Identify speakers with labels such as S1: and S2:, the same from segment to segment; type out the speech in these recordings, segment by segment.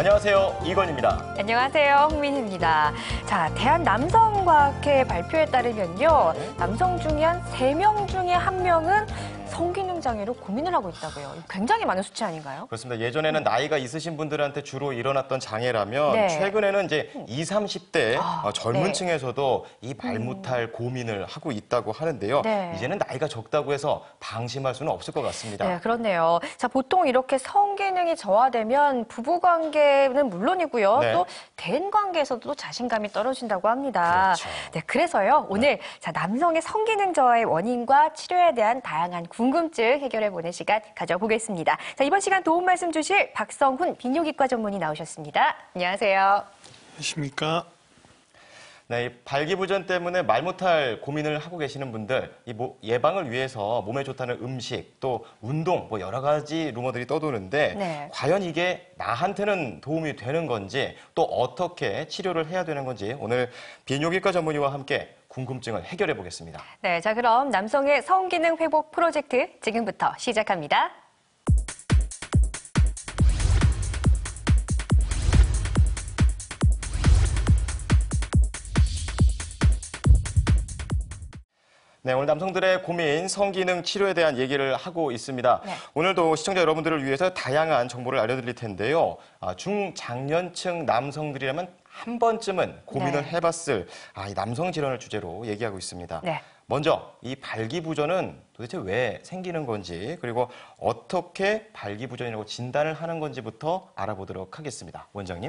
S1: 안녕하세요. 이건입니다.
S2: 안녕하세요. 홍민희입니다. 자, 대한남성과학회 발표에 따르면요. 남성 중에 한 3명 중에 1명은 성기능 장애로 고민을 하고 있다고요. 굉장히 많은 수치 아닌가요?
S1: 그렇습니다. 예전에는 나이가 있으신 분들한테 주로 일어났던 장애라면
S2: 네.
S1: 최근에는 이제 20, 30대 젊은
S2: 네.
S1: 층에서도 이 말 못할 고민을 하고 있다고 하는데요.
S2: 네.
S1: 이제는 나이가 적다고 해서 방심할 수는 없을 것 같습니다.
S2: 네, 그렇네요. 자, 보통 이렇게 성기능이 저하되면 부부관계는 물론이고요.
S1: 네.
S2: 또 대인관계에서도 자신감이 떨어진다고 합니다.
S1: 그렇죠.
S2: 네, 그래서요. 오늘 자, 남성의 성기능 저하의 원인과 치료에 대한 다양한 궁금증 해결해보는 시간 가져보겠습니다. 자, 이번 시간 도움 말씀 주실 박성훈 비뇨기과 전문의 나오셨습니다. 안녕하세요.
S3: 안녕하십니까.
S1: 네, 이 발기부전 때문에 말 못할 고민을 하고 계시는 분들, 이 예방을 위해서 몸에 좋다는 음식, 또 운동, 여러 가지 루머들이 떠도는데
S2: 네.
S1: 과연 이게 나한테는 도움이 되는 건지, 또 어떻게 치료를 해야 되는 건지 오늘 비뇨기과 전문의와 함께 궁금증을 해결해 보겠습니다.
S2: 네, 자, 그럼 남성의 성기능 회복 프로젝트 지금부터 시작합니다.
S1: 네, 오늘 남성들의 고민, 성기능 치료에 대한 얘기를 하고 있습니다. 네. 오늘도 시청자 여러분들을 위해서 다양한 정보를 알려드릴 텐데요. 중장년층 남성들이라면 한 번쯤은 고민을 해봤을 이 남성 질환을 주제로 얘기하고 있습니다. 네. 먼저 이 발기부전은 도대체 왜 생기는 건지, 그리고 어떻게 발기부전이라고 진단을 하는 건지부터 알아보도록 하겠습니다. 원장님.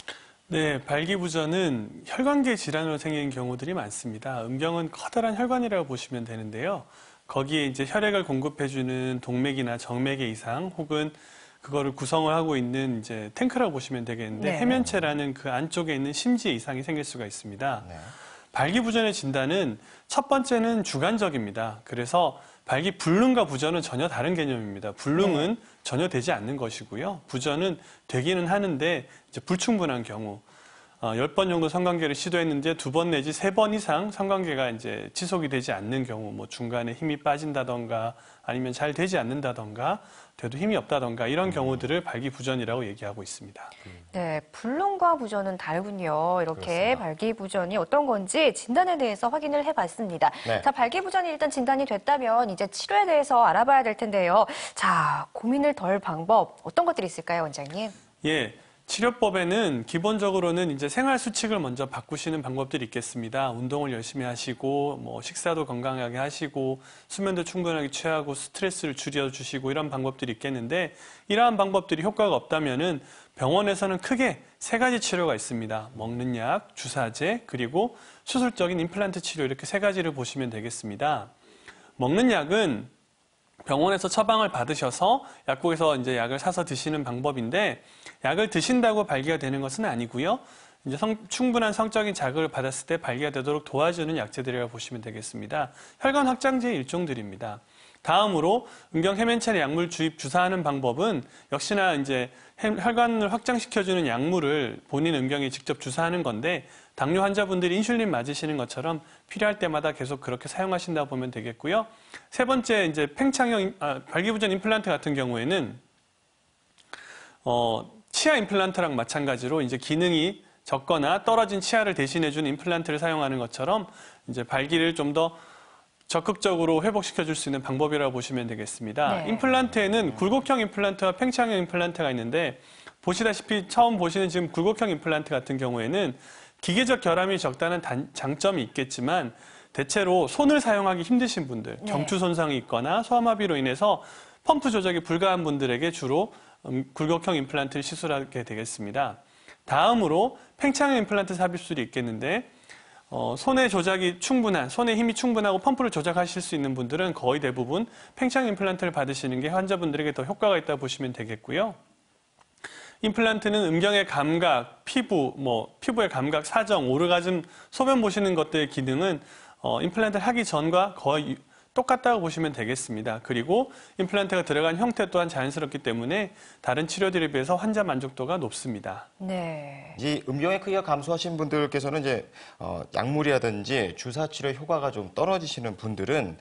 S3: 네, 발기부전은 혈관계 질환으로 생기는 경우들이 많습니다. 음경은 커다란 혈관이라고 보시면 되는데요. 거기에 이제 혈액을 공급해주는 동맥이나 정맥의 이상, 혹은 그거를 구성을 하고 있는 이제 탱크라고 보시면 되겠는데, 해면체라는 그 안쪽에 있는 심지의 이상이 생길 수가 있습니다. 네. 발기부전의 진단은 첫 번째는 주관적입니다. 그래서 발기불능과 부전은 전혀 다른 개념입니다. 불능은 전혀 되지 않는 것이고요. 부전은 되기는 하는데 이제 불충분한 경우, 10번 정도 성관계를 시도했는데 2번 내지 3번 이상 성관계가 이제 지속이 되지 않는 경우, 중간에 힘이 빠진다던가 아니면 잘 되지 않는다던가 돼도 힘이 없다던가 이런 경우들을 발기부전이라고 얘기하고 있습니다.
S2: 네, 불능과 부전은 다르군요. 이렇게
S1: 그렇습니다.
S2: 발기부전이 어떤 건지 진단에 대해서 확인을 해봤습니다. 네. 자, 발기부전이 일단 진단이 됐다면 이제 치료에 대해서 알아봐야 될 텐데요. 자, 고민을 덜 방법 어떤 것들이 있을까요, 원장님?
S3: 예. 치료법에는 기본적으로는 이제 생활 수칙을 먼저 바꾸시는 방법들이 있겠습니다. 운동을 열심히 하시고, 식사도 건강하게 하시고, 수면도 충분하게 취하고, 스트레스를 줄여주시고, 이런 방법들이 있겠는데, 이러한 방법들이 효과가 없다면은 병원에서는 크게 3가지 치료가 있습니다. 먹는 약, 주사제, 그리고 수술적인 임플란트 치료, 이렇게 3가지를 보시면 되겠습니다. 먹는 약은 병원에서 처방을 받으셔서 약국에서 이제 약을 사서 드시는 방법인데, 약을 드신다고 발기가 되는 것은 아니고요. 이제 충분한 성적인 자극을 받았을 때 발기가 되도록 도와주는 약재들이라고 보시면 되겠습니다. 혈관 확장제의 일종들입니다. 다음으로 음경 해면체 약물 주입 주사하는 방법은 역시나 이제 혈관을 확장시켜주는 약물을 본인 음경에 직접 주사하는 건데, 당뇨 환자분들이 인슐린 맞으시는 것처럼 필요할 때마다 계속 그렇게 사용하신다고 보면 되겠고요. 3번째, 이제 팽창형 발기부전 임플란트 같은 경우에는 치아 임플란트랑 마찬가지로 이제 기능이 적거나 떨어진 치아를 대신해주는 임플란트를 사용하는 것처럼 이제 발기를 좀 더 적극적으로 회복시켜줄 수 있는 방법이라고 보시면 되겠습니다. 네. 임플란트에는 굴곡형 임플란트와 팽창형 임플란트가 있는데, 보시다시피 처음 보시는 지금 굴곡형 임플란트 같은 경우에는 기계적 결함이 적다는 장점이 있겠지만, 대체로 손을 사용하기 힘드신 분들, 경추 손상이 있거나 소아마비로 인해서 펌프 조작이 불가한 분들에게 주로 굴곡형 임플란트를 시술하게 되겠습니다. 다음으로 팽창형 임플란트 삽입술이 있겠는데, 손의 조작이 충분한, 손의 힘이 충분하고 펌프를 조작하실 수 있는 분들은 거의 대부분 팽창 임플란트를 받으시는 게 환자분들에게 더 효과가 있다고 보시면 되겠고요. 임플란트는 음경의 감각, 피부의 감각, 사정, 오르가즘, 소변 보시는 것들의 기능은 임플란트를 하기 전과 거의 똑같다고 보시면 되겠습니다. 그리고 임플란트가 들어간 형태 또한 자연스럽기 때문에 다른 치료들에 비해서 환자 만족도가 높습니다.
S2: 네.
S1: 이 음경의 크기가 감소하신 분들께서는 이제 약물이라든지 주사 치료 효과가 좀 떨어지시는 분들은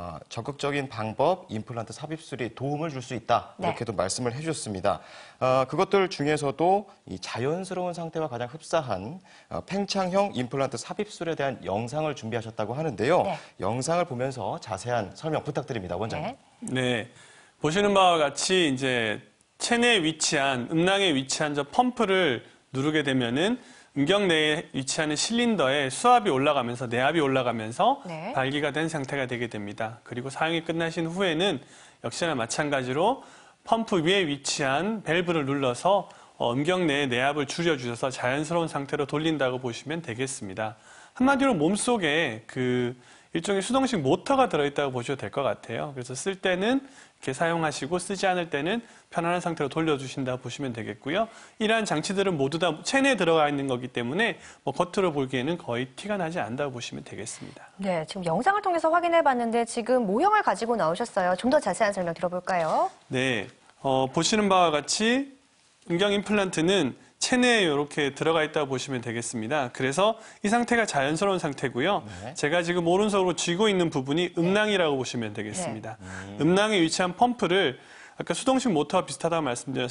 S1: 적극적인 방법, 임플란트 삽입술이 도움을 줄 수 있다. 이렇게도 말씀을 해주셨습니다. 그것들 중에서도 이 자연스러운 상태와 가장 흡사한 팽창형 임플란트 삽입술에 대한 영상을 준비하셨다고 하는데요.
S2: 네.
S1: 영상을 보면서 자세한 설명 부탁드립니다, 원장님.
S3: 네. 보시는 바와 같이 이제 체내에 위치한, 음낭에 위치한 저 펌프를 누르게 되면은 음경 내에 위치하는 실린더에 수압이 올라가면서 내압이 올라가면서
S2: 네.
S3: 발기가 된 상태가 되게 됩니다. 그리고 사용이 끝나신 후에는 역시나 마찬가지로 펌프 위에 위치한 밸브를 눌러서 음경 내의 내압을 줄여주셔서 자연스러운 상태로 돌린다고 보시면 되겠습니다. 한마디로 몸속에 그 일종의 수동식 모터가 들어있다고 보셔도 될 것 같아요. 그래서 쓸 때는 이렇게 사용하시고 쓰지 않을 때는 편안한 상태로 돌려주신다 보시면 되겠고요. 이러한 장치들은 모두 다 체내에 들어가 있는 거기 때문에 뭐 겉으로 보기에는 거의 티가 나지 않는다고 보시면 되겠습니다.
S2: 네, 지금 영상을 통해서 확인해 봤는데 지금 모형을 가지고 나오셨어요. 좀 더 자세한 설명 들어볼까요?
S3: 네, 보시는 바와 같이 음경 임플란트는 체내에 이렇게 들어가 있다고 보시면 되겠습니다. 그래서 이 상태가 자연스러운 상태고요.
S1: 네.
S3: 제가 지금 오른손으로 쥐고 있는 부분이 음낭이라고 보시면 되겠습니다. 음낭에 위치한 펌프를 아까 수동식 모터와 비슷하다고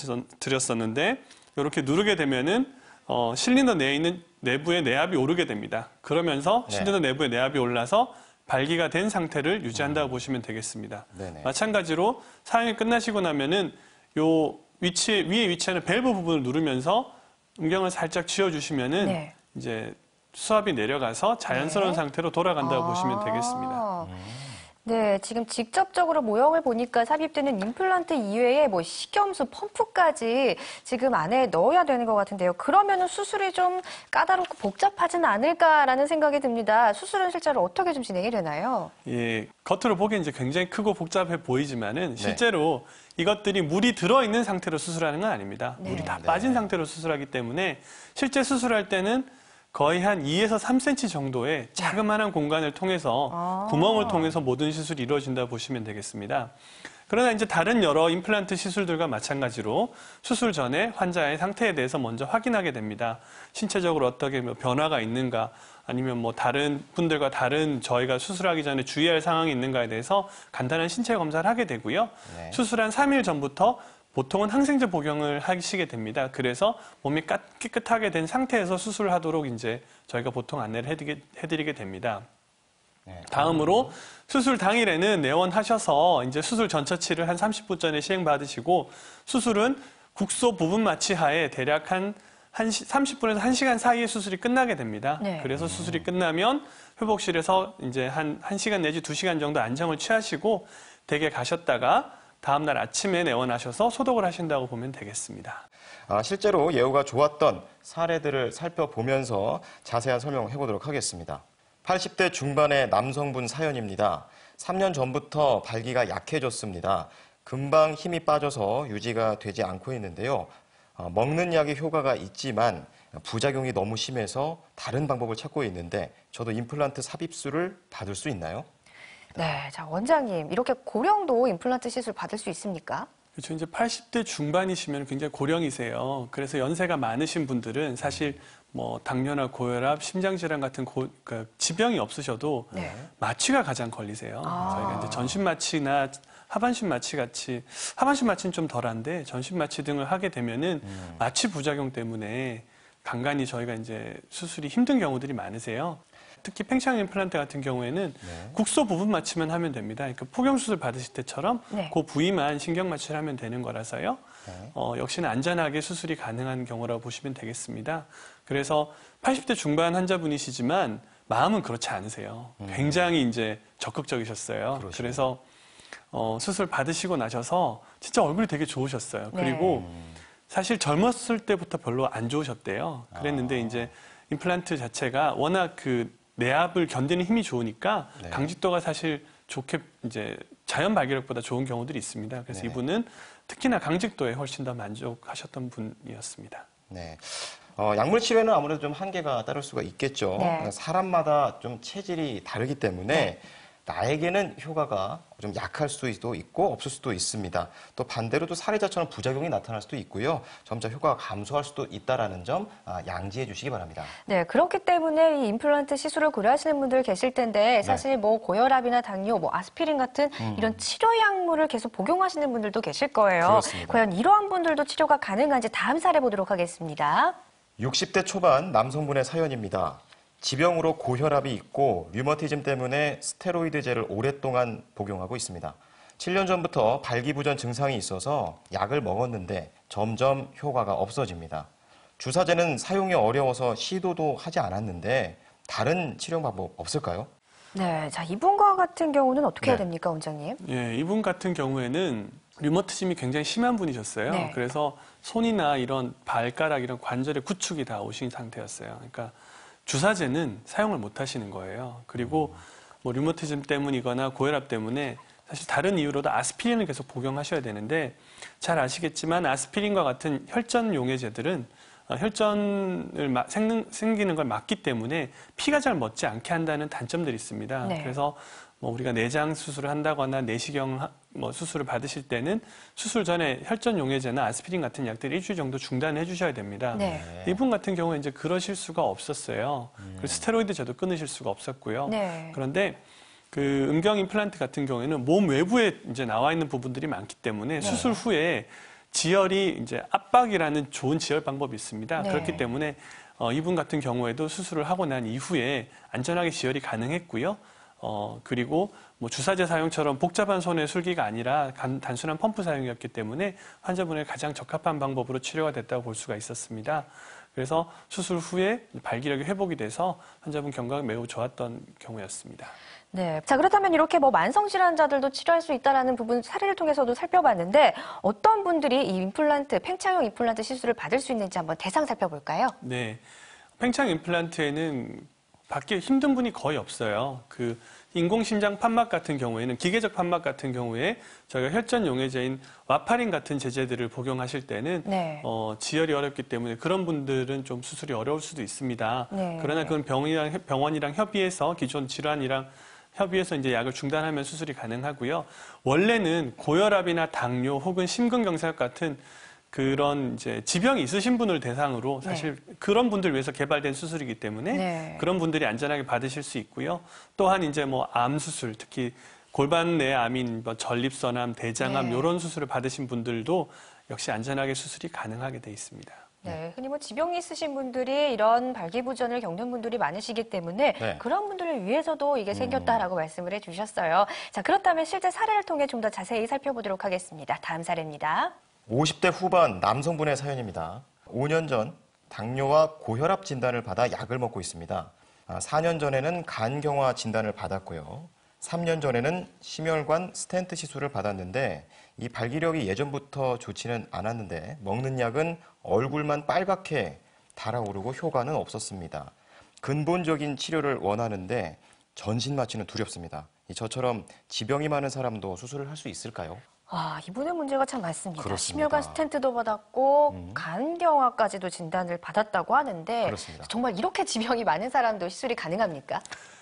S3: 말씀드렸었는데 이렇게 누르게 되면은 실린더 내에 있는 내부의 내압이 오르게 됩니다. 그러면서 실린더 내부의 내압이 올라서 발기가 된 상태를 유지한다고 보시면 되겠습니다.
S1: 네네.
S3: 마찬가지로 사용이 끝나시고 나면은 요 위에 위치하는 밸브 부분을 누르면서 음경을 살짝 쥐어주시면은
S2: 네.
S3: 이제 수압이 내려가서 자연스러운
S2: 네.
S3: 상태로 돌아간다고 보시면 되겠습니다.
S2: 네, 지금 직접적으로 모형을 보니까 삽입되는 임플란트 이외에 뭐 식염수, 펌프까지 지금 안에 넣어야 되는 것 같은데요. 그러면은 수술이 좀 까다롭고 복잡하지는 않을까라는 생각이 듭니다. 수술은 실제로 어떻게 좀 진행이 되나요?
S3: 예, 겉으로 보기엔 이제 굉장히 크고 복잡해 보이지만은 실제로 이것들이 물이 들어있는 상태로 수술하는 건 아닙니다. 물이 다 빠진 상태로 수술하기 때문에 실제 수술할 때는 거의 한 2에서 3cm 정도의 자그마한 공간을 통해서 구멍을 통해서 모든 시술이 이루어진다고 보시면 되겠습니다. 그러나 이제 다른 여러 임플란트 시술들과 마찬가지로 수술 전에 환자의 상태에 대해서 먼저 확인하게 됩니다. 신체적으로 어떻게 변화가 있는가 아니면 뭐 다른 분들과 다른 저희가 수술하기 전에 주의할 상황이 있는가에 대해서 간단한 신체 검사를 하게 되고요. 수술한 3일 전부터 보통은 항생제 복용을 하시게 됩니다. 그래서 몸이 깨끗하게 된 상태에서 수술을 하도록 이제 저희가 보통 안내를 해드리게 됩니다. 다음으로 수술 당일에는 내원하셔서 이제 수술 전처치를 한 30분 전에 시행받으시고 수술은 국소 부분 마취 하에 대략 한 30분에서 1시간 사이에 수술이 끝나게 됩니다.
S2: 네.
S3: 그래서 수술이 끝나면 회복실에서 이제 한 1시간 내지 2시간 정도 안정을 취하시고 댁에 가셨다가 다음날 아침에 내원하셔서 소독을 하신다고 보면 되겠습니다.
S1: 실제로 예후가 좋았던 사례들을 살펴보면서 자세한 설명을 해보도록 하겠습니다. 80대 중반의 남성분 사연입니다. 3년 전부터 발기가 약해졌습니다. 금방 힘이 빠져서 유지가 되지 않고 있는데요. 먹는 약의 효과가 있지만 부작용이 너무 심해서 다른 방법을 찾고 있는데 저도 임플란트 삽입술을 받을 수 있나요?
S2: 네, 자 원장님 이렇게 고령도 임플란트 시술 받을 수 있습니까?
S3: 그렇죠. 이제 80대 중반이시면 굉장히 고령이세요. 그래서 연세가 많으신 분들은 사실 뭐 당뇨나 고혈압, 심장질환 같은 지병이 없으셔도 마취가 가장 걸리세요. 저희가 이제 전신 마취나 하반신 마취 같이 하반신 마취는 좀 덜한데 전신 마취 등을 하게 되면은 마취 부작용 때문에 간간히 저희가 이제 수술이 힘든 경우들이 많으세요. 특히 팽창 임플란트 같은 경우에는 국소 부분 마취만 하면 됩니다. 그러니까 포경 수술 받으실 때처럼 그 부위만 신경 마취를 하면 되는 거라서요. 역시나 안전하게 수술이 가능한 경우라고 보시면 되겠습니다. 그래서 80대 중반 환자분이시지만 마음은 그렇지 않으세요. 굉장히 이제 적극적이셨어요. 그래서 수술 받으시고 나셔서 진짜 얼굴이 되게 좋으셨어요. 그리고 사실 젊었을 때부터 별로 안 좋으셨대요. 그랬는데 이제 임플란트 자체가 워낙 그 내압을 견디는 힘이 좋으니까 강직도가 사실 좋게 이제 자연 발기력보다 좋은 경우들이 있습니다. 그래서 이분은 특히나 강직도에 훨씬 더 만족하셨던 분이었습니다.
S1: 네. 약물 치료는 아무래도 좀 한계가 따를 수가 있겠죠. 사람마다 좀 체질이 다르기 때문에 나에게는 효과가 좀 약할 수도 있고 없을 수도 있습니다. 또 반대로 또 사례자처럼 부작용이 나타날 수도 있고요. 점차 효과가 감소할 수도 있다는 점 양지해 주시기 바랍니다.
S2: 네, 그렇기 때문에 이 임플란트 시술을 고려하시는 분들 계실 텐데 사실 뭐 고혈압이나 당뇨, 뭐 아스피린 같은 이런 치료 약물을 계속 복용하시는 분들도 계실 거예요.
S1: 그렇습니다.
S2: 과연 이러한 분들도 치료가 가능한지 다음 사례 보도록 하겠습니다.
S1: 60대 초반 남성분의 사연입니다. 지병으로 고혈압이 있고 류머티즘 때문에 스테로이드제를 오랫동안 복용하고 있습니다. 7년 전부터 발기부전 증상이 있어서 약을 먹었는데 점점 효과가 없어집니다. 주사제는 사용이 어려워서 시도도 하지 않았는데 다른 치료 방법 없을까요?
S2: 네, 자 이분과 같은 경우는 어떻게 해야
S1: 네.
S2: 됩니까, 원장님?
S3: 예, 이분 같은 경우에는 류머티즘이 굉장히 심한 분이셨어요.
S2: 네.
S3: 그래서 손이나 이런 발가락 이런 관절의 구축이 다 오신 상태였어요. 그러니까 주사제는 사용을 못 하시는 거예요. 그리고 뭐 류머티즘 때문이거나 고혈압 때문에 사실 다른 이유로도 아스피린을 계속 복용하셔야 되는데 잘 아시겠지만 아스피린과 같은 혈전 용해제들은 혈전을 생기는 걸 막기 때문에 피가 잘 멎지 않게 한다는 단점들이 있습니다.
S2: 네.
S3: 그래서 뭐 우리가 내장 수술을 한다거나 내시경 뭐 수술을 받으실 때는 수술 전에 혈전 용해제나 아스피린 같은 약들을 일주일 정도 중단해 주셔야 됩니다.
S2: 네.
S3: 이분 같은 경우에 이제 그러실 수가 없었어요. 그리고 스테로이드제도 끊으실 수가 없었고요.
S2: 네.
S3: 그런데 그 음경 임플란트 같은 경우에는 몸 외부에 이제 나와 있는 부분들이 많기 때문에 수술 후에 지혈이 이제 압박이라는 좋은 지혈 방법이 있습니다.
S2: 네.
S3: 그렇기 때문에 이분 같은 경우에도 수술을 하고 난 이후에 안전하게 지혈이 가능했고요. 그리고 뭐 주사제 사용처럼 복잡한 손의 술기가 아니라 단순한 펌프 사용이었기 때문에 환자분의 가장 적합한 방법으로 치료가 됐다고 볼 수가 있었습니다. 그래서 수술 후에 발기력이 회복이 돼서 환자분 경과가 매우 좋았던 경우였습니다.
S2: 네. 자, 그렇다면 이렇게 뭐 만성질환자들도 치료할 수 있다는 부분 사례를 통해서도 살펴봤는데 어떤 분들이 이 임플란트, 팽창형 임플란트 시술을 받을 수 있는지 한번 대상 살펴볼까요?
S3: 네. 팽창 임플란트에는 받기 힘든 분이 거의 없어요. 그 인공심장 판막 같은 경우에는 기계적 판막 같은 경우에 저희가 혈전 용해제인 와파린 같은 제제들을 복용하실 때는
S2: 네.
S3: 지혈이 어렵기 때문에 그런 분들은 좀 수술이 어려울 수도 있습니다.
S2: 네.
S3: 그러나 그건 병원이랑 협의해서 기존 질환이랑 협의해서 이제 약을 중단하면 수술이 가능하고요. 원래는 고혈압이나 당뇨 혹은 심근경색 같은 그런 이제 지병이 있으신 분을 대상으로 사실 그런 분들 위해서 개발된 수술이기 때문에
S2: 네.
S3: 그런 분들이 안전하게 받으실 수 있고요. 또한 이제 뭐 암 수술, 특히 골반 내 암인 뭐 전립선암, 대장암
S2: 네.
S3: 이런 수술을 받으신 분들도 역시 안전하게 수술이 가능하게 돼 있습니다.
S2: 네, 흔히 뭐 지병이 있으신 분들이 이런 발기부전을 겪는 분들이 많으시기 때문에
S1: 네.
S2: 그런 분들을 위해서도 이게 생겼다라고 말씀을 해주셨어요. 자, 그렇다면 실제 사례를 통해 좀 더 자세히 살펴보도록 하겠습니다. 다음 사례입니다.
S1: 50대 후반 남성분의 사연입니다. 5년 전 당뇨와 고혈압 진단을 받아 약을 먹고 있습니다. 4년 전에는 간경화 진단을 받았고요. 3년 전에는 심혈관 스텐트 시술을 받았는데 이 발기력이 예전부터 좋지는 않았는데 먹는 약은 얼굴만 빨갛게 달아오르고 효과는 없었습니다. 근본적인 치료를 원하는데 전신 마취는 두렵습니다. 저처럼 지병이 많은 사람도 수술을 할 수 있을까요?
S2: 아, 이분의 문제가 참 많습니다.
S1: 그렇습니다.
S2: 심혈관 스텐트도 받았고 간경화까지도 진단을 받았다고 하는데
S1: 그렇습니다.
S2: 정말 이렇게 지병이 많은 사람도 시술이 가능합니까?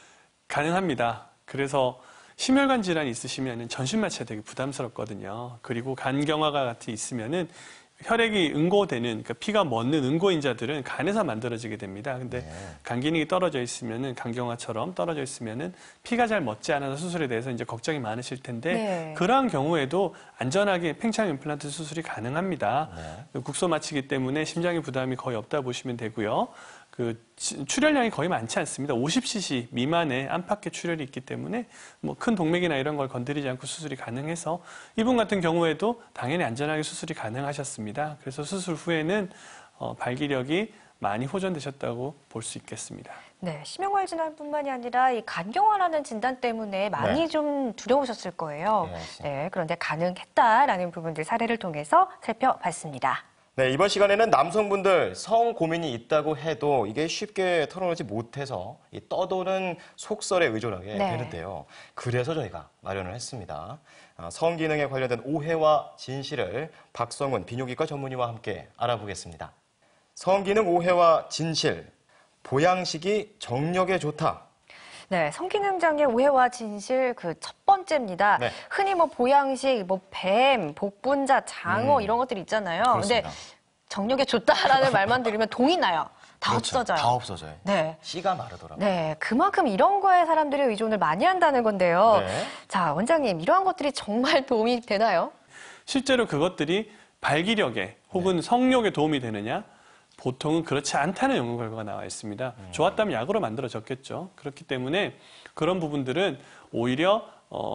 S3: 가능합니다. 그래서 심혈관 질환이 있으시면 전신 마취가 되게 부담스럽거든요. 그리고 간경화가 같이 있으면은 혈액이 응고되는, 그러니까 피가 멎는 응고인자들은 간에서 만들어지게 됩니다. 근데 간 기능이 떨어져 있으면은 간경화처럼 떨어져 있으면은 피가 잘 멎지 않아서 수술에 대해서 이제 걱정이 많으실 텐데
S2: 네.
S3: 그러한 경우에도 안전하게 팽창 임플란트 수술이 가능합니다. 국소 마취기 때문에 심장의 부담이 거의 없다 보시면 되고요. 그 출혈량이 거의 많지 않습니다. 50cc 미만의 안팎의 출혈이 있기 때문에 뭐 큰 동맥이나 이런 걸 건드리지 않고 수술이 가능해서 이분 같은 경우에도 당연히 안전하게 수술이 가능하셨습니다. 그래서 수술 후에는 발기력이 많이 호전되셨다고 볼 수 있겠습니다.
S2: 네, 심혈관 질환뿐만이 아니라 이 간경화라는 진단 때문에 많이
S1: 네.
S2: 좀 두려우셨을 거예요.
S1: 네,
S2: 네, 그런데 가능했다라는 부분들 사례를 통해서 살펴봤습니다.
S1: 네, 이번 시간에는 남성분들 성 고민이 있다고 해도 이게 쉽게 털어놓지 못해서 이 떠도는 속설에 의존하게
S2: 네.
S1: 되는데요. 그래서 저희가 마련을 했습니다. 성기능에 관련된 오해와 진실을 박성훈 비뇨기과 전문의와 함께 알아보겠습니다. 성기능 오해와 진실, 보양식이 정력에 좋다.
S2: 네, 성기능장애 오해와 진실 그 첫 번째입니다.
S1: 네.
S2: 흔히 뭐 보양식, 뭐 뱀, 복분자, 장어 이런 것들 있잖아요.
S1: 그렇습니다.
S2: 근데 정력에 좋다라는 말만 들으면 동이 나요. 다
S1: 그렇죠.
S2: 없어져요.
S1: 다 없어져요.
S2: 네.
S1: 씨가 마르더라고요.
S2: 네, 그만큼 이런 거에 사람들이 의존을 많이 한다는 건데요.
S1: 네.
S2: 자, 원장님, 이러한 것들이 정말 도움이 되나요?
S3: 실제로 그것들이 발기력에 혹은 성욕에 도움이 되느냐? 보통은 그렇지 않다는 연구 결과가 나와 있습니다. 좋았다면 약으로 만들어졌겠죠. 그렇기 때문에 그런 부분들은 오히려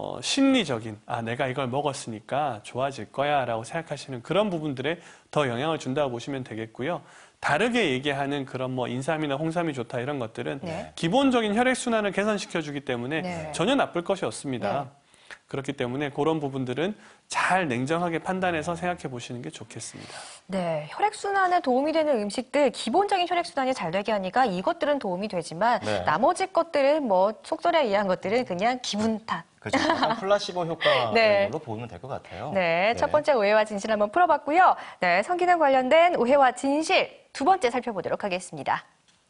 S3: 심리적인 내가 이걸 먹었으니까 좋아질 거야 라고 생각하시는 그런 부분들에 더 영향을 준다고 보시면 되겠고요. 다르게 얘기하는 그런 뭐 인삼이나 홍삼이 좋다 이런 것들은
S2: 네.
S3: 기본적인 혈액순환을 개선시켜주기 때문에
S2: 네.
S3: 전혀 나쁠 것이 없습니다.
S2: 네.
S3: 그렇기 때문에 그런 부분들은 잘 냉정하게 판단해서 생각해 보시는 게 좋겠습니다.
S2: 네, 혈액순환에 도움이 되는 음식들, 기본적인 혈액순환이 잘 되게 하니까 이것들은 도움이 되지만
S1: 네.
S2: 나머지 것들은 뭐 속설에 의한 것들은 그냥 기분 탓.
S1: 그렇죠. 약간 플라시보 효과인
S2: 네.
S1: 걸로 보면 될 것 같아요.
S2: 네, 첫 번째 오해와 진실 한번 풀어봤고요. 네, 성기능 관련된 오해와 진실 두 번째 살펴보도록 하겠습니다.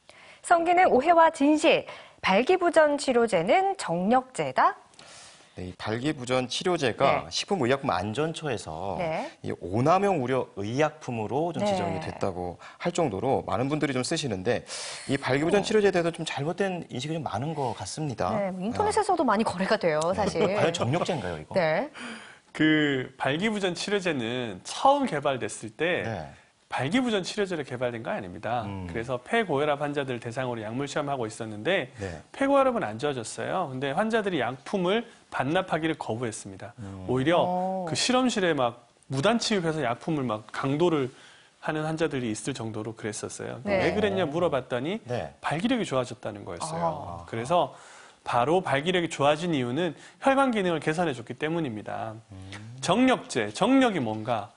S2: 성기능 오해와 진실, 발기부전 치료제는 정력제다?
S1: 네, 이 발기부전 치료제가
S2: 네.
S1: 식품의약품 안전처에서
S2: 네.
S1: 이 오남용 우려 의약품으로 좀
S2: 네.
S1: 지정이 됐다고 할 정도로 많은 분들이 좀 쓰시는데 이 발기부전 치료제에 대해서 좀 잘못된 인식이 좀 많은 것 같습니다.
S2: 네, 뭐 인터넷에서도 많이 거래가 돼요, 사실.
S1: 과연 정력제인가요, 이거?
S2: 네.
S3: 그 발기부전 치료제는 처음 개발됐을 때
S1: 네.
S3: 발기부전 치료제로 개발된 거 아닙니다. 그래서 폐고혈압 환자들 대상으로 약물 시험하고 있었는데
S1: 네.
S3: 폐고혈압은 안 좋아졌어요. 근데 환자들이 약품을 반납하기를 거부했습니다. 오히려 그 실험실에 막 무단 취급해서 약품을 막 강도를 하는 환자들이 있을 정도로 그랬었어요.
S2: 네.
S3: 왜 그랬냐 물어봤더니
S1: 네.
S3: 발기력이 좋아졌다는 거였어요. 그래서 바로 발기력이 좋아진 이유는 혈관 기능을 개선해 줬기 때문입니다. 정력제, 정력이 뭔가?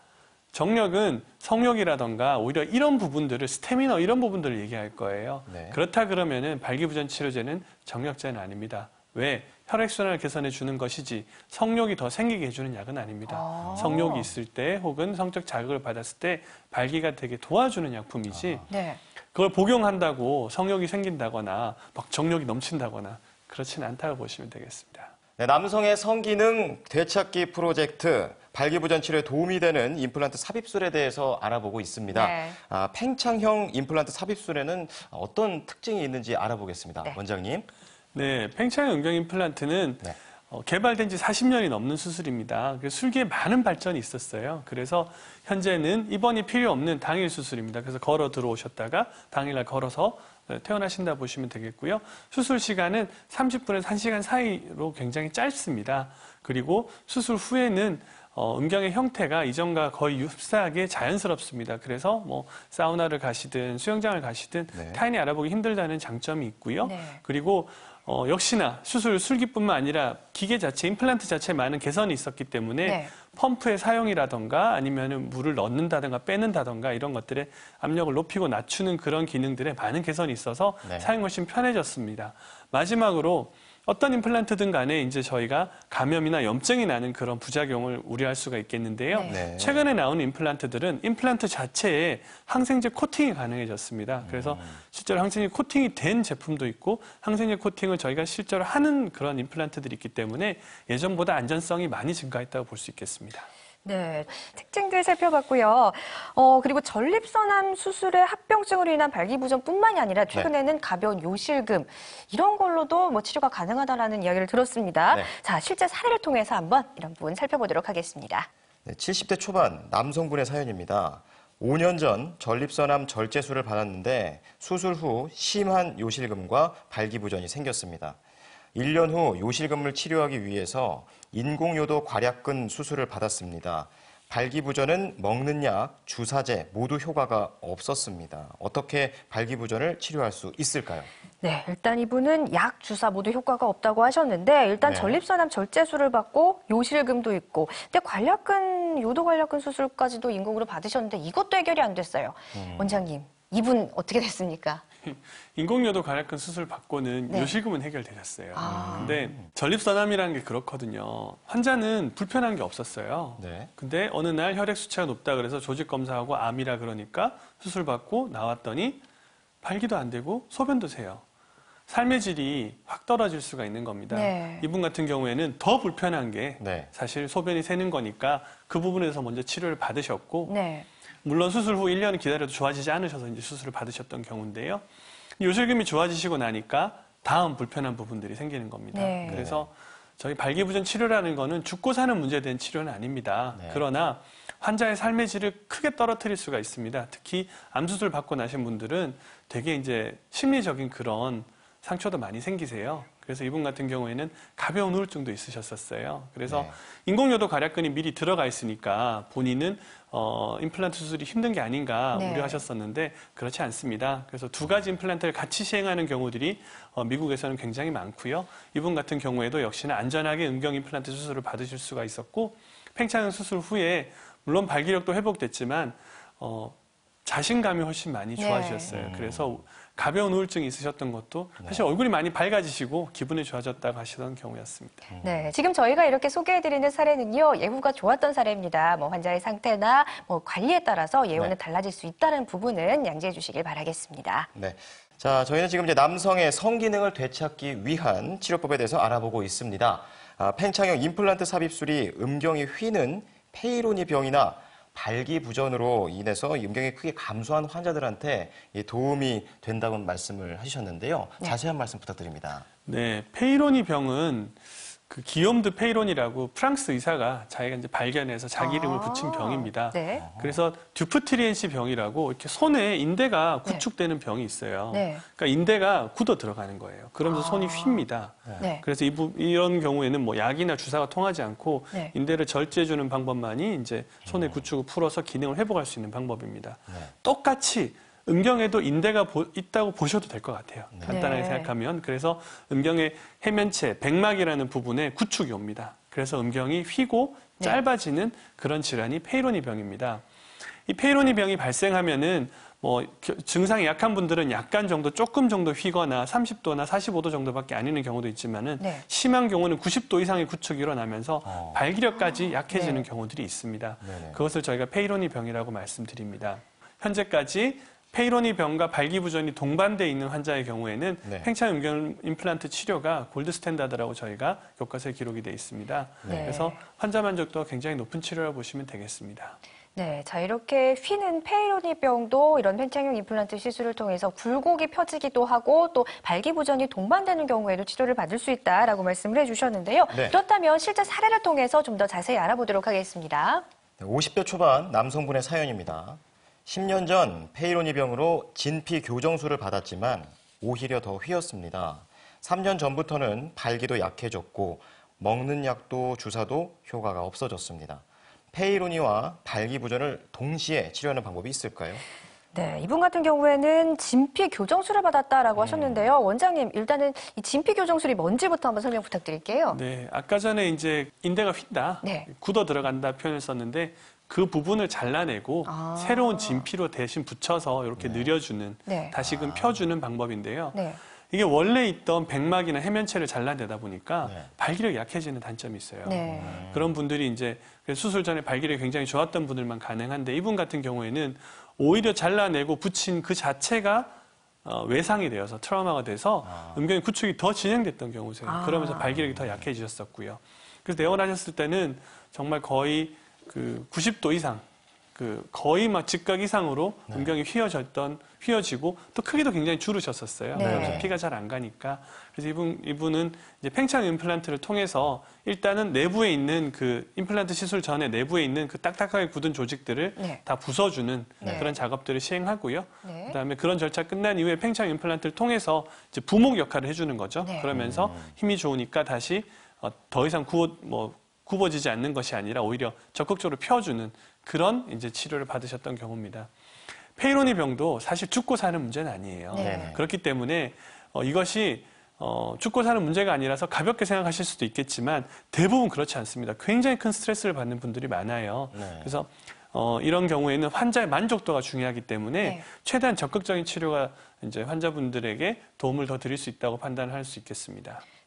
S3: 정력은 성욕이라던가 오히려 이런 부분들을 스태미너 이런 부분들을 얘기할 거예요.
S1: 네.
S3: 그렇다 그러면은 발기부전 치료제는 정력제는 아닙니다. 왜? 혈액순환을 개선해 주는 것이지 성욕이 더 생기게 해주는 약은 아닙니다. 성욕이 있을 때 혹은 성적 자극을 받았을 때 발기가 되게 도와주는 약품이지
S2: 네.
S3: 그걸 복용한다고 성욕이 생긴다거나 막 정력이 넘친다거나 그렇지는 않다고 보시면 되겠습니다.
S1: 네, 남성의 성기능 되찾기 프로젝트 발기부전 치료에 도움이 되는 임플란트 삽입술에 대해서 알아보고 있습니다.
S2: 네.
S1: 팽창형 임플란트 삽입술에는 어떤 특징이 있는지 알아보겠습니다.
S2: 네.
S1: 원장님.
S3: 네, 팽창형 음경 임플란트는
S1: 네.
S3: 개발된 지 40년이 넘는 수술입니다. 그래서 술기에 많은 발전이 있었어요. 그래서 현재는 입원이 필요 없는 당일 수술입니다. 그래서 걸어 들어오셨다가 당일날 걸어서 퇴원하신다 보시면 되겠고요. 수술 시간은 30분에서 1시간 사이로 굉장히 짧습니다. 그리고 수술 후에는 음경의 형태가 이전과 거의 흡사하게 자연스럽습니다. 그래서 뭐 사우나를 가시든 수영장을 가시든
S1: 네.
S3: 타인이 알아보기 힘들다는 장점이 있고요.
S2: 네.
S3: 그리고 역시나 수술 술기뿐만 아니라 기계 자체, 임플란트 자체에 많은 개선이 있었기 때문에
S2: 네.
S3: 펌프의 사용이라던가 아니면 물을 넣는다든가 빼는다던가 이런 것들의 압력을 높이고 낮추는 그런 기능들에 많은 개선이 있어서
S1: 네.
S3: 사용이 훨씬 편해졌습니다. 마지막으로 어떤 임플란트든 간에 이제 저희가 감염이나 염증이 나는 그런 부작용을 우려할 수가 있겠는데요.
S2: 네.
S1: 네.
S3: 최근에 나오는 임플란트들은 임플란트 자체에 항생제 코팅이 가능해졌습니다. 그래서 실제로 항생제 코팅이 된 제품도 있고 항생제 코팅을 저희가 실제로 하는 그런 임플란트들이 있기 때문에 예전보다 안전성이 많이 증가했다고 볼 수 있겠습니다.
S2: 네, 특징들 살펴봤고요. 그리고 전립선암 수술의 합병증으로 인한 발기부전뿐만이 아니라 최근에는 가벼운 요실금 이런 걸로도 뭐 치료가 가능하다라는 이야기를 들었습니다.
S1: 네.
S2: 자, 실제 사례를 통해서 한번 이런 부분 살펴보도록 하겠습니다.
S1: 네, 70대 초반 남성분의 사연입니다. 5년 전 전립선암 절제술을 받았는데 수술 후 심한 요실금과 발기부전이 생겼습니다. 1년 후 요실금을 치료하기 위해서 인공요도 괄약근 수술을 받았습니다. 발기부전은 먹는 약, 주사제 모두 효과가 없었습니다. 어떻게 발기부전을 치료할 수 있을까요?
S2: 네, 일단 이분은 약, 주사 모두 효과가 없다고 하셨는데 일단
S1: 네.
S2: 전립선암 절제술을 받고 요실금도 있고 근데 요도 관략근 수술까지도 인공으로 받으셨는데 이것도 해결이 안 됐어요. 원장님, 이분 어떻게 됐습니까?
S3: 인공요도 괄약근 수술 받고는
S2: 네.
S3: 요실금은 해결되셨어요. 근데 전립선암이라는 게 그렇거든요. 환자는 불편한 게 없었어요.
S1: 네.
S3: 근데 어느 날 혈액 수치가 높다 그래서 조직 검사하고 암이라 그러니까 수술 받고 나왔더니 발기도 안 되고 소변도 새요. 삶의 질이 확 떨어질 수가 있는 겁니다.
S2: 네.
S3: 이분 같은 경우에는 더 불편한 게
S1: 네.
S3: 사실 소변이 새는 거니까 그 부분에서 먼저 치료를 받으셨고
S2: 네.
S3: 물론 수술 후 1년 기다려도 좋아지지 않으셔서 이제 수술을 받으셨던 경우인데요. 요실금이 좋아지시고 나니까 다음 불편한 부분들이 생기는 겁니다.
S2: 네.
S3: 그래서 저희 발기부전 치료라는 거는 죽고 사는 문제에 대한 치료는 아닙니다.
S1: 네.
S3: 그러나 환자의 삶의 질을 크게 떨어뜨릴 수가 있습니다. 특히 암수술 받고 나신 분들은 되게 이제 심리적인 그런 상처도 많이 생기세요. 그래서 이분 같은 경우에는 가벼운 우울증도 있으셨었어요. 그래서
S1: 네.
S3: 인공요도 괄약근이 미리 들어가 있으니까 본인은 임플란트 수술이 힘든 게 아닌가
S2: 네.
S3: 우려하셨었는데 그렇지 않습니다. 그래서 두 가지 임플란트를 같이 시행하는 경우들이 미국에서는 굉장히 많고요. 이분 같은 경우에도 역시나 안전하게 음경 임플란트 수술을 받으실 수가 있었고 팽창 수술 후에 물론 발기력도 회복됐지만 자신감이 훨씬 많이 좋아지셨어요. 그래서 가벼운 우울증이 있으셨던 것도 사실 얼굴이 많이 밝아지시고 기분이 좋아졌다고 하시던 경우였습니다.
S2: 네, 지금 저희가 이렇게 소개해드리는 사례는요, 예후가 좋았던 사례입니다. 뭐 환자의 상태나 뭐 관리에 따라서 예후는
S1: 네.
S2: 달라질 수 있다는 부분은 양지해 주시길 바라겠습니다.
S1: 네. 자, 저희는 지금 이제 남성의 성기능을 되찾기 위한 치료법에 대해서 알아보고 있습니다. 팽창형 임플란트 삽입술이 음경이 휘는 페이로니 병이나 발기부전으로 인해서 음경이 크게 감소한 환자들한테 도움이 된다고 말씀을 하셨는데요.
S2: 네.
S1: 자세한 말씀 부탁드립니다.
S3: 네, 페이로니 병은 그 기욤드 페이론이라고 프랑스 의사가 자기가 이제 발견해서 자기 이름을 붙인 병입니다.
S2: 네.
S3: 그래서 듀프트리엔시 병이라고 이렇게 손에 인대가 구축되는 병이 있어요.
S2: 네.
S3: 그러니까 인대가 굳어 들어가는 거예요. 그러면서 손이 휩니다.
S2: 네.
S3: 그래서 이런 경우에는 뭐 약이나 주사가 통하지 않고
S2: 네.
S3: 인대를 절제해주는 방법만이 이제 손의 구축을 풀어서 기능을 회복할 수 있는 방법입니다.
S1: 네.
S3: 똑같이 음경에도 인대가 있다고 보셔도 될 것 같아요. 간단하게
S2: 네.
S3: 생각하면. 그래서 음경의 해면체, 백막이라는 부분에 구축이 옵니다. 그래서 음경이 휘고
S2: 네.
S3: 짧아지는 그런 질환이 페이로니 병입니다. 이 페이로니 병이 발생하면은 뭐 증상이 약한 분들은 약간 정도, 조금 정도 휘거나 30도나 45도 정도밖에 아니는 경우도 있지만은
S2: 네.
S3: 심한 경우는 90도 이상의 구축이 일어나면서 발기력까지 약해지는
S2: 네.
S3: 경우들이 있습니다.
S1: 네네.
S3: 그것을 저희가 페이로니 병이라고 말씀드립니다. 현재까지 페이로니 병과 발기부전이 동반되어 있는 환자의 경우에는
S1: 네.
S3: 팽창 음경 임플란트 치료가 골드 스탠다드라고 저희가 교과서에 기록이 되어 있습니다.
S2: 네.
S3: 그래서 환자 만족도가 굉장히 높은 치료라고 보시면 되겠습니다.
S2: 네, 자 이렇게 휘는 페이로니 병도 이런 팽창형 임플란트 시술을 통해서 굴곡이 펴지기도 하고 또 발기부전이 동반되는 경우에도 치료를 받을 수 있다라고 말씀을 해주셨는데요.
S1: 네.
S2: 그렇다면 실제 사례를 통해서 좀 더 자세히 알아보도록 하겠습니다.
S1: 50대 초반 남성분의 사연입니다. 10년 전 페이로니 병으로 진피 교정술을 받았지만 오히려 더 휘었습니다. 3년 전부터는 발기도 약해졌고 먹는 약도 주사도 효과가 없어졌습니다. 페이로니와 발기부전을 동시에 치료하는 방법이 있을까요?
S2: 네, 이분 같은 경우에는 진피 교정술을 받았다라고 하셨는데요. 원장님, 일단은 이 진피 교정술이 뭔지부터 한번 설명 부탁드릴게요.
S3: 네, 아까 전에 이제 인대가 휜다,
S2: 네.
S3: 굳어 들어간다 표현을 썼는데 그 부분을 잘라내고 새로운 진피로 대신 붙여서 이렇게 늘려주는,
S2: 네.
S3: 다시금 펴주는 방법인데요.
S2: 네.
S3: 이게 원래 있던 백막이나 해면체를 잘라내다 보니까
S1: 네.
S3: 발기력이 약해지는 단점이 있어요.
S2: 네.
S3: 그런 분들이 이제 수술 전에 발기력이 굉장히 좋았던 분들만 가능한데 이분 같은 경우에는 오히려 잘라내고 붙인 그 자체가 외상이 되어서 트라우마가 돼서 음경의 구축이 더 진행됐던 경우세요. 그러면서 발기력이 더 약해지셨었고요. 그래서 내원하셨을 때는 정말 거의 그 90도 이상, 그 거의 막 직각 이상으로 음경이 휘어지고 또 크기도 굉장히 줄으셨었어요.
S2: 네.
S3: 그래서 피가 잘 안 가니까. 그래서 이분은 이제 팽창 임플란트를 통해서 일단은 내부에 있는 그 임플란트 시술 전에 내부에 있는 그 딱딱하게 굳은 조직들을
S2: 네.
S3: 다 부숴주는
S2: 네.
S3: 그런 작업들을 시행하고요.
S2: 네.
S3: 그다음에 그런 절차 끝난 이후에 팽창 임플란트를 통해서 이제 부목 역할을 해주는 거죠.
S2: 네.
S3: 그러면서 힘이 좋으니까 다시 더 이상 굽어지지 않는 것이 아니라 오히려 적극적으로 펴주는 그런 이제 치료를 받으셨던 경우입니다. 페이로니 병도 사실 죽고 사는 문제는 아니에요.
S2: 네.
S3: 그렇기 때문에 이것이 죽고 사는 문제가 아니라서 가볍게 생각하실 수도 있겠지만 대부분 그렇지 않습니다. 굉장히 큰 스트레스를 받는 분들이 많아요.
S1: 네.
S3: 그래서 이런 경우에는 환자의 만족도가 중요하기 때문에
S2: 네.
S3: 최대한 적극적인 치료가 이제 환자분들에게 도움을 더 드릴 수 있다고 판단할 수 있겠습니다.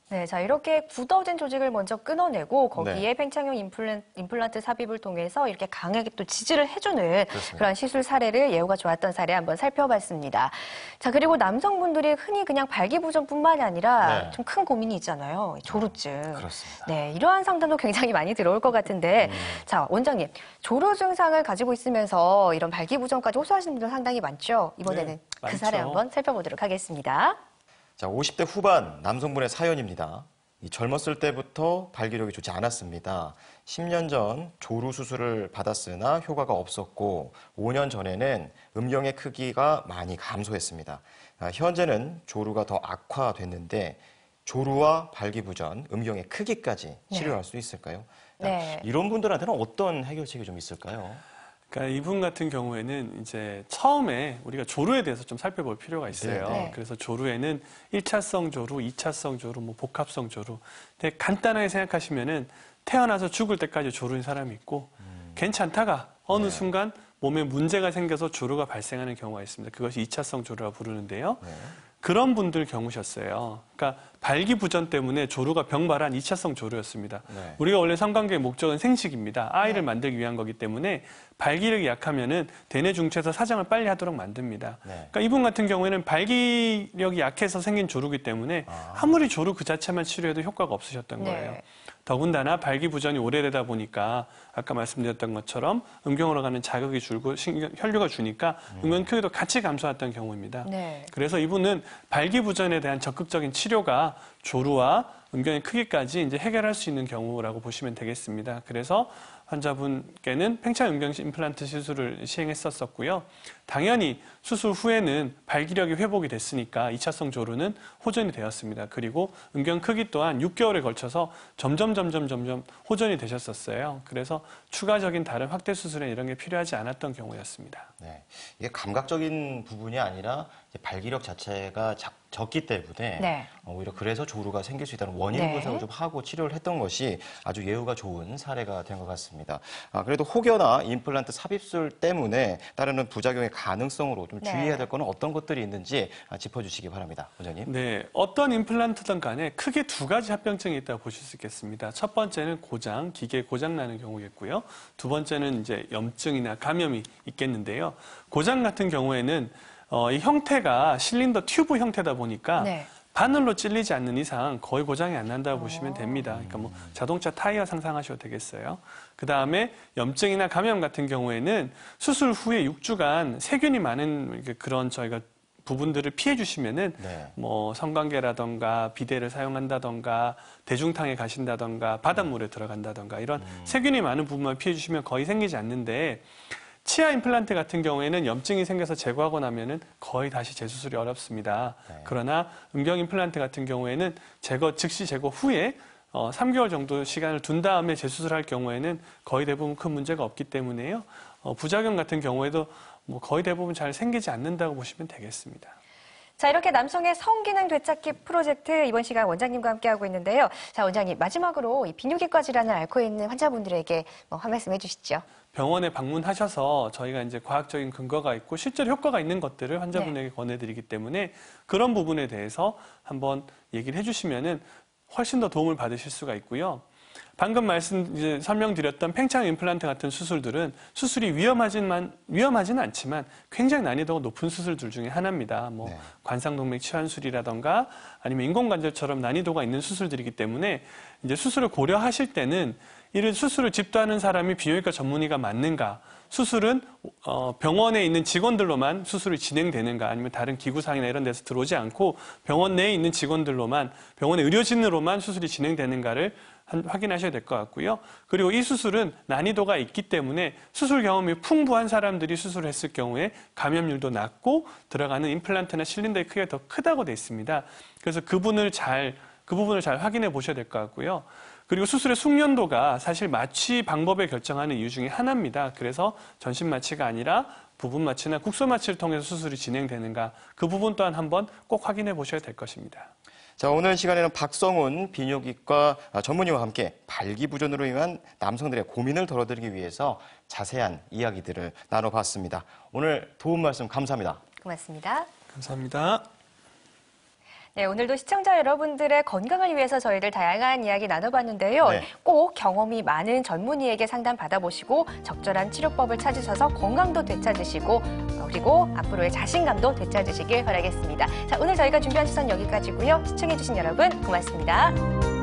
S2: 네, 자 이렇게 굳어진 조직을 먼저 끊어내고 거기에
S1: 네.
S2: 팽창형 임플란트 삽입을 통해서 이렇게 강하게 또 지지를 해주는
S1: 그렇습니다.
S2: 그런 시술 사례를 예후가 좋았던 사례 한번 살펴봤습니다. 자 그리고 남성분들이 흔히 그냥 발기부전뿐만이 아니라
S1: 네.
S2: 좀 큰 고민이 있잖아요. 조루증.
S1: 그렇습니다.
S2: 네, 이러한 상담도 굉장히 많이 들어올 것 같은데 자 원장님 조루 증상을 가지고 있으면서 이런 발기부전까지 호소하시는 분들 상당히 많죠. 이번에는
S3: 네,
S2: 그 사례
S3: 많죠.
S2: 한번 살펴보도록 하겠습니다.
S1: 자, 50대 후반 남성분의 사연입니다. 이 젊었을 때부터 발기력이 좋지 않았습니다. 10년 전 조루 수술을 받았으나 효과가 없었고 5년 전에는 음경의 크기가 많이 감소했습니다. 현재는 조루가 더 악화됐는데 조루와 발기부전, 음경의 크기까지 치료할 수 있을까요?
S2: 네.
S1: 이런 분들한테는 어떤 해결책이 좀 있을까요?
S3: 그러니까 이분 같은 경우에는 이제 처음에 우리가 조루에 대해서 좀 살펴볼 필요가 있어요.
S2: 네.
S3: 그래서 조루에는 1차성 조루, 2차성 조루, 뭐 복합성 조루. 근데 간단하게 생각하시면은 태어나서 죽을 때까지 조루인 사람이 있고 괜찮다가 어느
S1: 네.
S3: 순간 몸에 문제가 생겨서 조루가 발생하는 경우가 있습니다. 그것이 2차성 조루라고 부르는데요.
S1: 네.
S3: 그런 분들 경우셨어요. 그러니까 발기부전 때문에 조루가 병발한 2차성 조루였습니다.
S1: 네.
S3: 우리가 원래 성관계의 목적은 생식입니다. 아이를 만들기 위한 거기 때문에 발기력이 약하면은 대뇌 중추에서 사정을 빨리 하도록 만듭니다.
S1: 네.
S3: 그러니까 이분 같은 경우에는 발기력이 약해서 생긴 조루기 때문에 아무리 조루 그 자체만 치료해도 효과가 없으셨던
S2: 네.
S3: 거예요. 더군다나 발기부전이 오래되다 보니까 아까 말씀드렸던 것처럼 음경으로 가는 자극이 줄고 혈류가 주니까 음경 크기도 같이 감소했던 경우입니다.
S2: 네.
S3: 그래서 이분은 발기부전에 대한 적극적인 치료가 조루와 음경의 크기까지 이제 해결할 수 있는 경우라고 보시면 되겠습니다. 그래서 환자분께는 팽창 음경 임플란트 시술을 시행했었고요. 당연히 수술 후에는 발기력이 회복이 됐으니까 2차성 조루는 호전이 되었습니다. 그리고 음경 크기 또한 6개월에 걸쳐서 점점 호전이 되셨었어요. 그래서 추가적인 다른 확대 수술에 이런 게 필요하지 않았던 경우였습니다.
S1: 네. 이게 감각적인 부분이 아니라 이제 발기력 자체가 적기 때문에
S2: 네.
S1: 오히려 그래서 조루가 생길 수 있다는 원인
S2: 네.
S1: 분석을 좀 하고 치료를 했던 것이 아주 예후가 좋은 사례가 된 것 같습니다. 그래도 혹여나 임플란트 삽입술 때문에 따르는 부작용의 가능성으로 좀
S2: 네.
S1: 주의해야 될 거는 어떤 것들이 있는지 짚어주시기 바랍니다. 원장님.
S3: 네, 어떤 임플란트든 간에 크게 두 가지 합병증이 있다고 보실 수 있겠습니다. 첫 번째는 고장, 기계 고장 나는 경우겠고요. 두 번째는 이제 염증이나 감염이 있겠는데요. 고장 같은 경우에는 이 형태가 실린더 튜브 형태다 보니까
S2: 네.
S3: 바늘로 찔리지 않는 이상 거의 고장이 안 난다고 보시면 됩니다. 그러니까 뭐 자동차 타이어 상상하셔도 되겠어요. 그 다음에 염증이나 감염 같은 경우에는 수술 후에 6주간 세균이 많은 그런 저희가 부분들을 피해 주시면은
S1: 네.
S3: 뭐 성관계라던가 비데를 사용한다던가 대중탕에 가신다던가 바닷물에 들어간다던가 이런 세균이 많은 부분만 피해 주시면 거의 생기지 않는데 치아 임플란트 같은 경우에는 염증이 생겨서 제거하고 나면은 거의 다시 재수술이 어렵습니다.
S1: 네.
S3: 그러나 음경 임플란트 같은 경우에는 즉시 제거 후에 3개월 정도 시간을 둔 다음에 재수술할 경우에는 거의 대부분 큰 문제가 없기 때문에요. 부작용 같은 경우에도 뭐 거의 대부분 잘 생기지 않는다고 보시면 되겠습니다.
S2: 자, 이렇게 남성의 성기능 되찾기 프로젝트 이번 시간 원장님과 함께하고 있는데요. 자, 원장님 마지막으로 이 비뇨기과 질환을 앓고 있는 환자분들에게 한 말씀 해주시죠.
S3: 병원에 방문하셔서 저희가 이제 과학적인 근거가 있고 실제로 효과가 있는 것들을 환자분에게 권해드리기 때문에 그런 부분에 대해서 한번 얘기를 해주시면은 훨씬 더 도움을 받으실 수가 있고요. 방금 설명드렸던 팽창 임플란트 같은 수술들은 수술이 위험하지는 않지만 굉장히 난이도가 높은 수술들 중에 하나입니다. 뭐
S1: 네.
S3: 관상동맥 치환술이라던가 아니면 인공관절처럼 난이도가 있는 수술들이기 때문에 이제 수술을 고려하실 때는 이런 수술을 집도하는 사람이 비뇨기과 전문의가 맞는가? 수술은 병원에 있는 직원들로만 수술이 진행되는가? 아니면 다른 기구상이나 이런 데서 들어오지 않고 병원 내에 있는 직원들로만 병원의 의료진으로만 수술이 진행되는가를 확인하셔야 될 것 같고요. 그리고 이 수술은 난이도가 있기 때문에 수술 경험이 풍부한 사람들이 수술을 했을 경우에 감염률도 낮고 들어가는 임플란트나 실린더의 크기가 더 크다고 되어 있습니다. 그래서 그 부분을 잘 확인해 보셔야 될 것 같고요. 그리고 수술의 숙련도가 사실 마취 방법에 결정하는 이유 중에 하나입니다. 그래서 전신 마취가 아니라 부분 마취나 국소 마취를 통해서 수술이 진행되는가 그 부분 또한 한번 꼭 확인해 보셔야 될 것입니다.
S1: 자, 오늘 시간에는 박성훈 비뇨기과 전문의와 함께 발기부전으로 인한 남성들의 고민을 덜어드리기 위해서 자세한 이야기들을 나눠봤습니다. 오늘 도움 말씀 감사합니다.
S2: 고맙습니다.
S3: 감사합니다.
S2: 네, 오늘도 시청자 여러분들의 건강을 위해서 저희들 다양한 이야기 나눠봤는데요.
S1: 네.
S2: 꼭 경험이 많은 전문의에게 상담 받아보시고 적절한 치료법을 찾으셔서 건강도 되찾으시고 그리고 앞으로의 자신감도 되찾으시길 바라겠습니다. 자, 오늘 저희가 준비한 시선 여기까지고요. 시청해주신 여러분 고맙습니다.